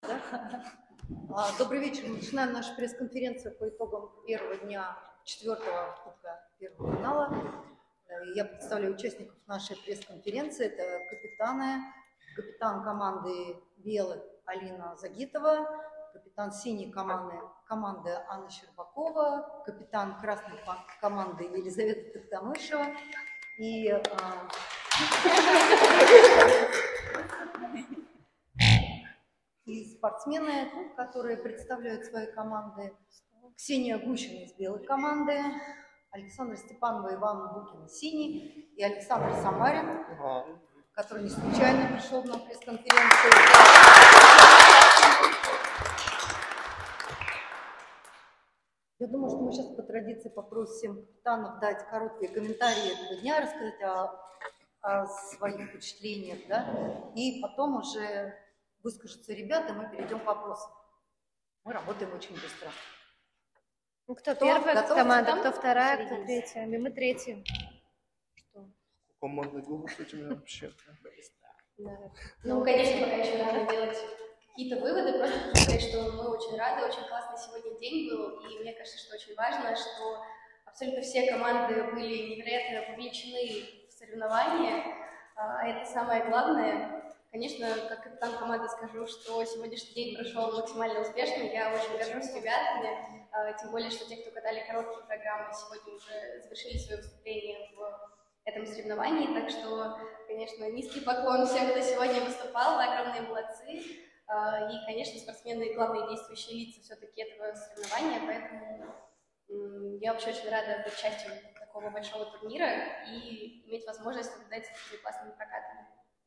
Добрый вечер. Мы начинаем нашу пресс-конференцию по итогам первого дня 4-го Кубка Первого канала. Я представляю участников нашей пресс-конференции. Это капитан команды белых Алина Загитова, капитан синей команды Анна Щербакова, капитан красной команды Елизавета Токтамышева и спортсмены, которые представляют свои команды: Ксения Гущина из белой команды, Александр Степанова и Иван Букин синий, и Александр Самарин, который не случайно пришел на пресс-конференцию. Я думаю, что мы сейчас по традиции попросим капитанов дать короткие комментарии этого дня, рассказать о своих впечатлениях, и потом уже выскажутся ребята, и мы перейдем к вопросам. Мы работаем очень быстро. Ну, кто первая команда, кто вторая, кто третья. И мы третьи. Командный голос у тебя вообще. Ну, конечно, пока еще рано делать какие-то выводы, просто сказать, что мы очень рады, очень классный сегодня день был, и мне кажется, что очень важно, что абсолютно все команды были невероятно вовлечены в соревнования, это самое главное. Конечно, как капитан команды скажу, что сегодняшний день прошел максимально успешно, я очень горжусь ребятами, тем более, что те, кто катали короткие программы, сегодня уже завершили свое выступление в этом соревновании, так что, конечно, низкий поклон всем, кто сегодня выступал, вы огромные молодцы, и, конечно, спортсмены — главные действующие лица все-таки этого соревнования, поэтому я вообще очень рада быть частью такого большого турнира и иметь возможность наблюдать за такими классными прокатами.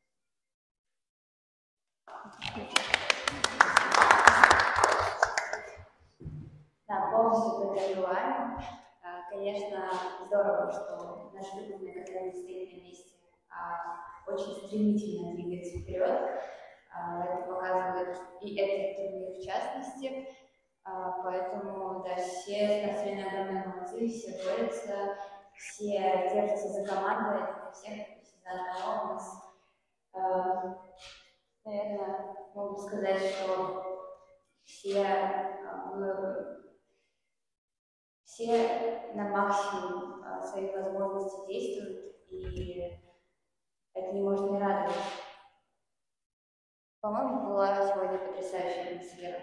Да, полностью поддерживаем. Конечно, здорово, что наши любимые которые не стоят на месте, очень стремительно двигаются вперед. Это показывает и этот турнир в частности. Поэтому, да, все спортсмены огромные молодцы, все борются, все держатся за команду, это всех за одного у нас. Наверное, могу сказать, что все на максимум своих возможностей действуют, и это не может не радовать. По-моему, была сегодня потрясающая атмосфера.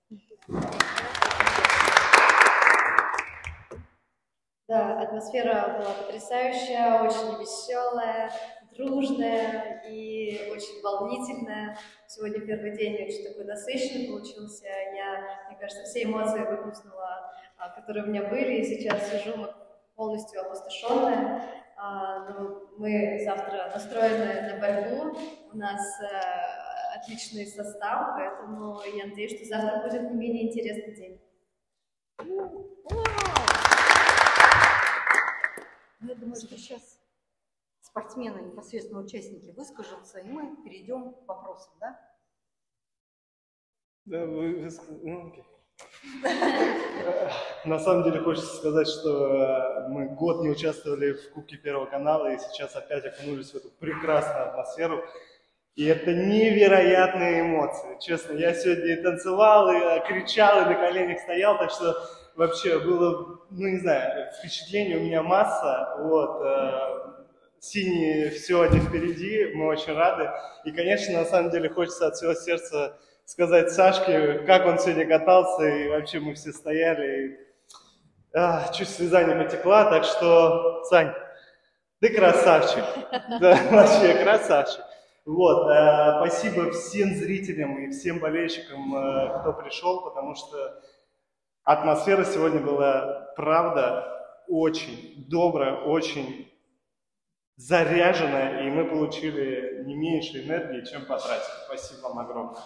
Да, атмосфера была потрясающая, очень веселая, дружная и очень волнительная. Сегодня первый день очень такой насыщенный получился. Мне кажется, все эмоции выплеснула, которые у меня были, и сейчас сижу полностью опустошенная. Но мы завтра настроены на борьбу, у нас отличный состав, поэтому я надеюсь, что завтра будет не менее интересный день. Я думаю, что сейчас спортсмены, непосредственно участники, выскажутся, и мы перейдем к вопросам, да? Да, На самом деле хочется сказать, что мы год не участвовали в Кубке Первого канала, и сейчас опять окунулись в эту прекрасную атмосферу. И это невероятные эмоции. Честно, я сегодня и танцевал, и кричал, и на коленях стоял, так что вообще было, не знаю, впечатлений у меня масса. Синие сегодня впереди, мы очень рады. И, конечно, на самом деле хочется от всего сердца сказать Сашке, как он сегодня катался, и вообще мы все стояли, и чуть слеза не потекла, так что, Сань, ты красавчик, да, вообще красавчик. Спасибо всем зрителям и всем болельщикам, кто пришел, потому что атмосфера сегодня была, правда, очень добрая, очень заряженная, и мы получили не меньше энергии, чем потратили. Спасибо вам огромное.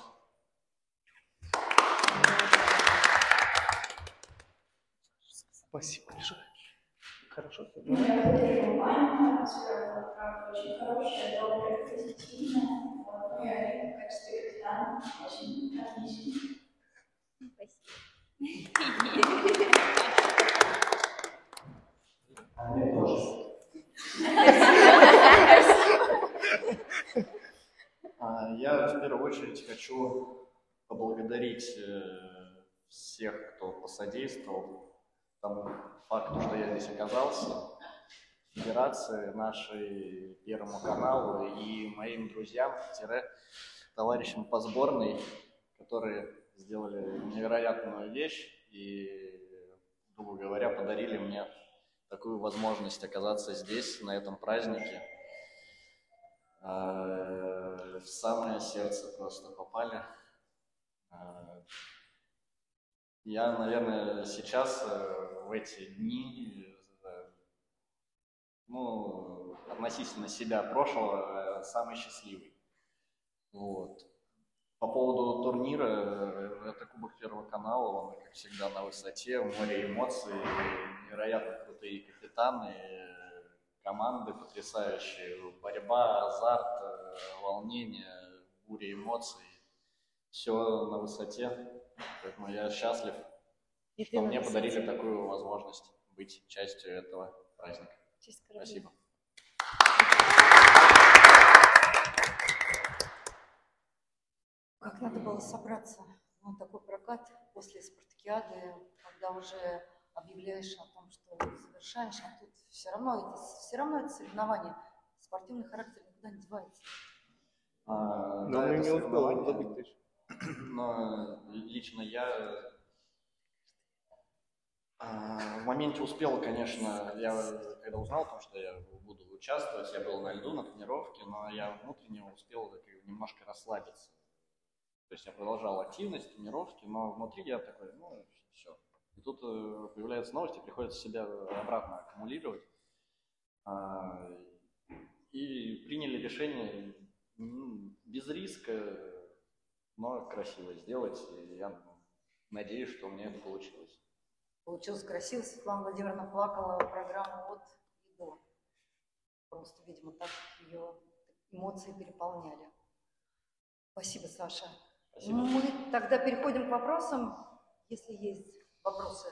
Спасибо большое. Хорошо. Атмосфера очень хорошая, добрая, позитивная. Я, в качестве капитана, очень отлично. Спасибо. Мне тоже. Я в первую очередь хочу поблагодарить всех, кто посодействовал тому факту, что я здесь оказался, федерации нашей, Первому каналу и моим друзьям, товарищам по сборной, которые сделали невероятную вещь и, грубо говоря, подарили мне такую возможность оказаться здесь, на этом празднике. В самое сердце просто попали. Я, наверное, сейчас, в эти дни, ну, относительно себя прошлого, самый счастливый. Вот. По поводу турнира, это Кубок Первого канала, он, как всегда, на высоте, море эмоций, невероятно крутые капитаны, команды потрясающие, борьба, азарт, волнение, буря эмоций, все на высоте, поэтому я счастлив, что мне подарили такую возможность быть частью этого праздника. Спасибо. Как надо было собраться на такой прокат после спартакиады, когда уже объявляешь о том, что завершаешь, а тут все равно это соревнование. Спортивный характер никуда не девается. Но Да, мы это не успели соревнование, забыть. но лично я в моменте успел, конечно, я когда узнал о том, что я буду участвовать, я был на льду, на тренировке, но я внутренне успел немножко расслабиться. То есть я продолжал активность, тренировки, но внутри я такой, ну, все. И тут появляются новости, приходится себя обратно аккумулировать. И приняли решение без риска, но красиво сделать. И я надеюсь, что у меня это получилось. Получилось красиво. Светлана Владимировна плакала программу от и до. Просто, видимо, так ее эмоции переполняли. Спасибо, Саша. Спасибо. Мы тогда переходим к вопросам, если есть вопросы.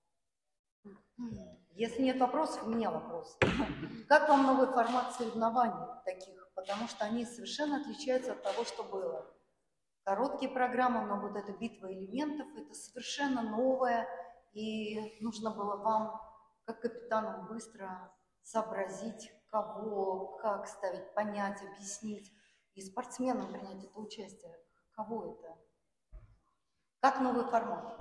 Если нет вопросов, у меня вопрос. Как вам новый формат соревнований таких? Потому что они совершенно отличаются от того, что было. Короткие программы, но вот эта битва элементов, это совершенно новое. И нужно было вам, как капитану, быстро сообразить, кого, как ставить, понять, объяснить. И спортсменам принять это участие. Кого это? Как новый формат?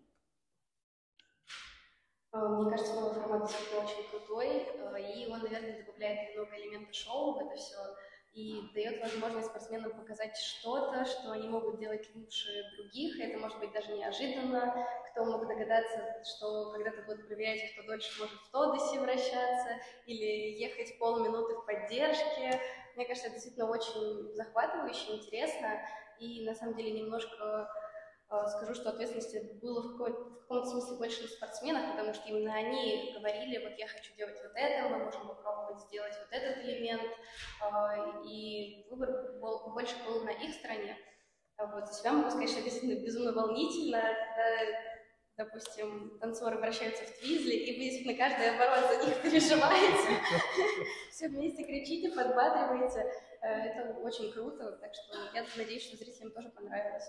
Мне кажется, новый формат действительно очень крутой, и он, наверное, добавляет немного элемента шоу в это все и дает возможность спортсменам показать что-то, что они могут делать лучше других. Это может быть даже неожиданно. Кто мог догадаться, что когда-то будут проверять, кто дольше может в тодосе вращаться или ехать полминуты в поддержке. Мне кажется, это действительно очень захватывающе, интересно, и на самом деле немножко скажу, что ответственности было в каком-то смысле больше на спортсменах, потому что именно они говорили, вот я хочу делать вот это, мы можем попробовать сделать вот этот элемент, и выбор больше был на их стороне. Вот, за себя могу сказать, что это действительно безумно волнительно, когда, допустим, танцоры вращаются в твизле, и вы действительно каждый оборот за них переживаете, все вместе кричите, подбадриваете, это очень круто, так что я надеюсь, что зрителям тоже понравилось.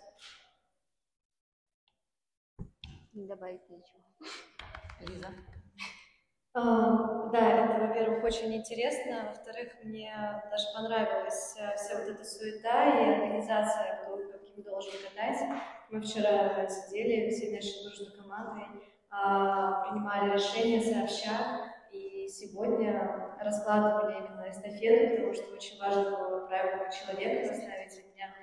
Не добавить ничего. Лиза? Да, это, во-первых, очень интересно. Во-вторых, мне даже понравилась вся вот эта суета и организация, кто каким должен катать. Мы вчера сидели всей нашей дружной командой, принимали решения сообща, и сегодня раскладывали именно эстафету, потому что очень важно было правильного человека поставить. У меня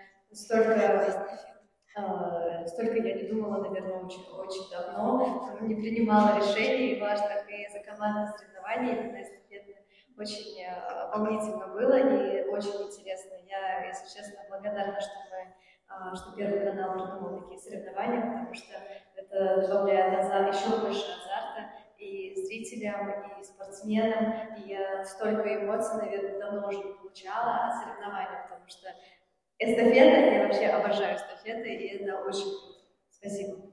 столько я не думала, наверное, очень давно, не принимала решений важных и за командные соревнования, именно эстафетные. Очень волнительно было и очень интересно. Я, если честно, благодарна, что Первый канал придумал такие соревнования, потому что это добавляет еще больше азарта и зрителям, и спортсменам. И я столько эмоций, наверное, давно уже не получала от соревнований, потому что эстафета, я вообще обожаю эстафеты, и это очень круто. Спасибо.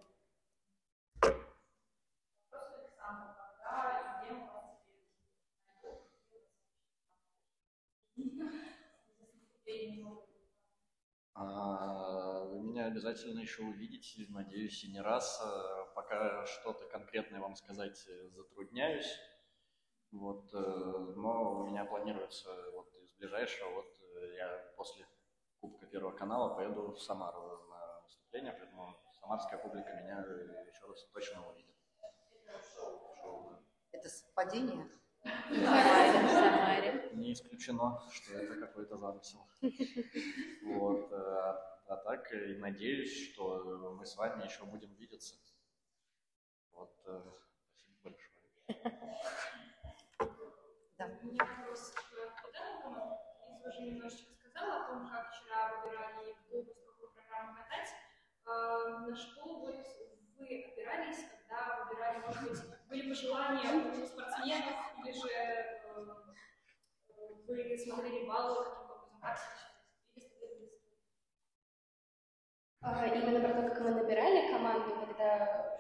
Вы меня обязательно еще увидите, надеюсь, и не раз. Пока что-то конкретное вам сказать затрудняюсь. Вот, но у меня планируется вот из ближайшего, вот я после Кубка Первого канала поеду в Самару на выступление, поэтому самарская публика меня еще раз точно увидит. Это совпадение? Не исключено, что это какой-то замысел. Вот, а так и надеюсь, что мы с вами еще будем видеться. Вот, спасибо большое. Да. У меня вопрос к Лиза уже немножечко сказала о том, как вчера выбирали, кто будет в какую программу катать. На что вот вы опирались, когда выбирали, может быть, были пожелания у спортсменов, или же вы смотрели баллы, каким образом, как Именно про то, как мы набирали команду, когда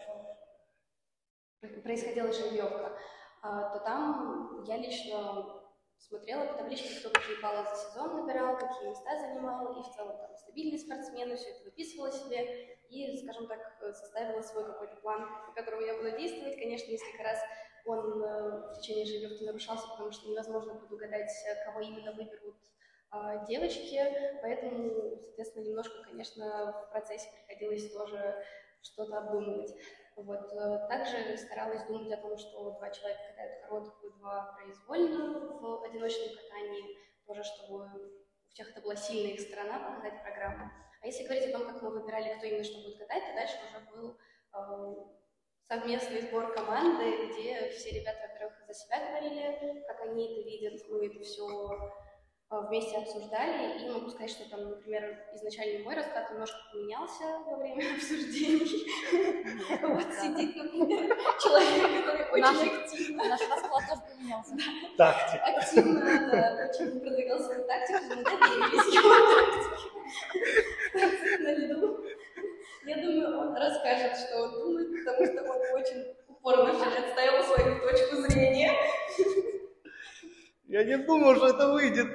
происходила жеребьевка, то там я лично смотрела по табличке, кто какие баллы за сезон набирал, какие места занимал, и в целом там стабильные спортсмены, все это выписывала себе и, скажем так, составила свой какой-то план, по которому я буду действовать. Конечно, несколько раз он в течение жеребьевки нарушался, потому что невозможно предугадать, кого именно выберут девочки, поэтому, соответственно, немножко, конечно, в процессе приходилось тоже что-то обдумывать. Вот. Также старалась думать о том, что 2 человека катают короткую, 2 произвольную в одиночном катании, тоже чтобы у всех это была сильная их сторона, показать программу. А если говорить о том, как мы выбирали, кто именно что будет катать, то дальше уже был совместный сбор команды, где все ребята, во-первых, за себя говорили, как они это видят, мы это все вместе обсуждали, и могу сказать, что там, например, изначально мой расклад немножко поменялся во время обсуждений. Вот сидит, например, человек, который очень активно... Наш расклад тоже поменялся. Тактика. Активно, да, очень продвигал свою тактику, мы доверились его тактике. На льду. Я думаю, он расскажет, что он думает, потому что он очень упорно отстаивал свою точку зрения. Я не думал, что это выйдет.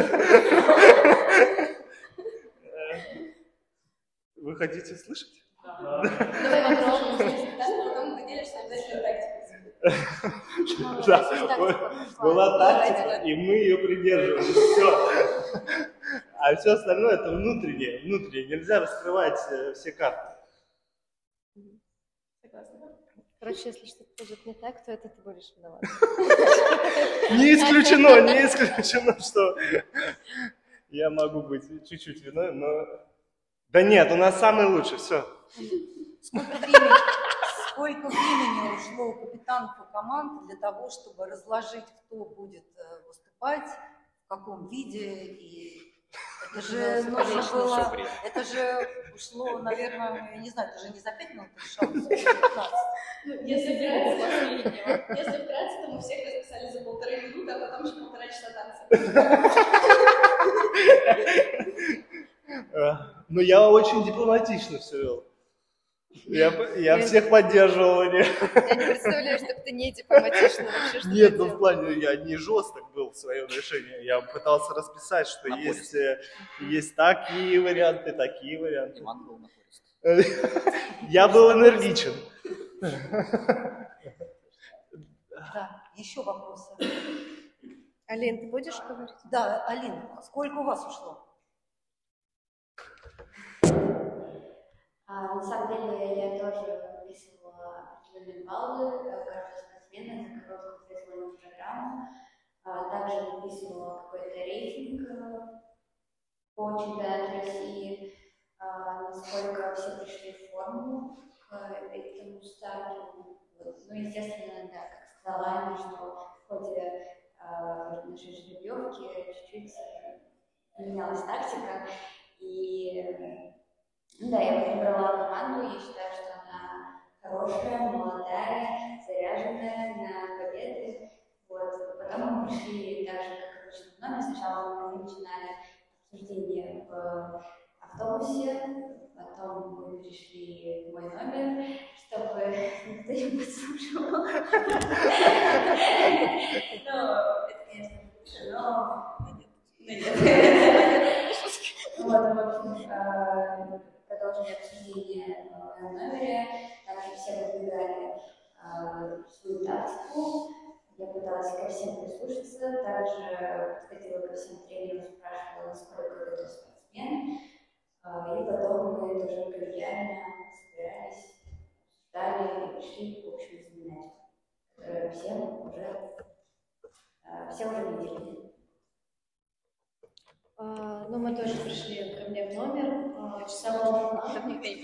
Вы хотите слышать? Давай попробуем. Потом ты делишься обязательно тактикой. Да, была тактика, и мы ее придерживались. Все. А все остальное это внутреннее. Нельзя раскрывать все карты. Согласна. Короче, если что-то пойдет не так, то это ты будешь виноват. Не исключено, что я могу быть чуть-чуть виновен, но... Да нет, у нас самый лучший, все. Сколько времени ушло у капитанов и команд для того, чтобы разложить, кто будет выступать, в каком виде, и это же нужно было, это же ушло, наверное, я не знаю, это же не за 5 минут решалось, а за 15. Если вкратце, то мы всех расписали за 1,5 минуты, а потом еще 1,5 часа танца. Но я очень дипломатично все вел. Я всех поддерживал. Я не представляю, что ты не дипломатично вообще что-то Нет, ну делал. в плане я не жесток был в своем решении. Я пытался расписать, что есть такие варианты. Иван был напорист. Я был энергичен. Да, еще вопросы. Алин, ты будешь говорить? Да, Алин, сколько у вас ушло? На самом деле я тоже выписывала определенные баллы каждого спортсмена за короткую произвольную программу. Также выписывала какой-то рейтинг по чемпионату России, насколько все пришли в форму к этому старту. Ну, естественно, да, как сказала Аня, что в ходе нашей жеребьевки чуть-чуть менялась тактика. И да, я подобрала команду, я считаю, что она хорошая, молодая, заряженная на победы. Вот. Потом мы пришли так же, как обычно в номер. Сначала мы начинали обсуждение в автобусе, потом мы перешли в мой номер, чтобы никто не подслушивал. Ну, это, конечно, но... Вот, в общем, продолжили моем номере. Также все выдвигали свою тактику. Я пыталась ко всем прислушаться, также подходила ко всем тренерам, спрашивала, насколько готов спортсмен. И потом мы тоже коллегиально собирались, обсуждали и пришли к общему знаменателю, который все уже видели. Ну, мы тоже пришли ко мне в номер, часа полтора.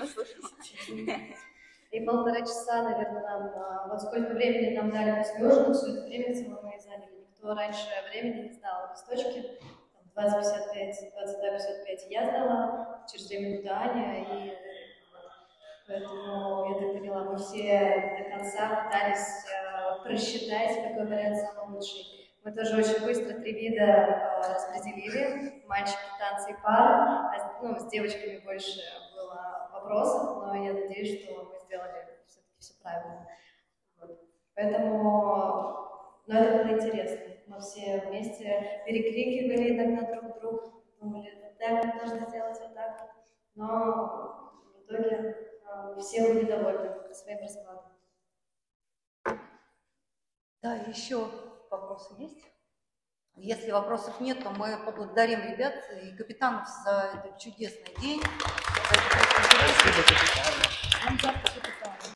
И 1,5 часа, наверное, нам, вот сколько времени нам дали после ужина, все это время целое мы и заняли. Никто раньше времени не сдал листочки, 20:55, 22:55 я сдала, через 2 минуты Аня, и поэтому, я так поняла, мы все до конца пытались просчитать, какой вариант самый лучший. Мы тоже очень быстро 3 вида распределили, мальчики, танцы и пары, с девочками больше было вопросов, но я надеюсь, что мы сделали все-таки все правильно. Вот. Поэтому, это было интересно. Мы все вместе перекрикивали иногда друг друга, думали, так, мы должны сделать вот так. Но в итоге все были довольны своим раскладом. Да, еще вопросы есть? Если вопросов нет, то мы поблагодарим ребят и капитанов за этот чудесный день. Спасибо, капитан. Нам завтра капитан.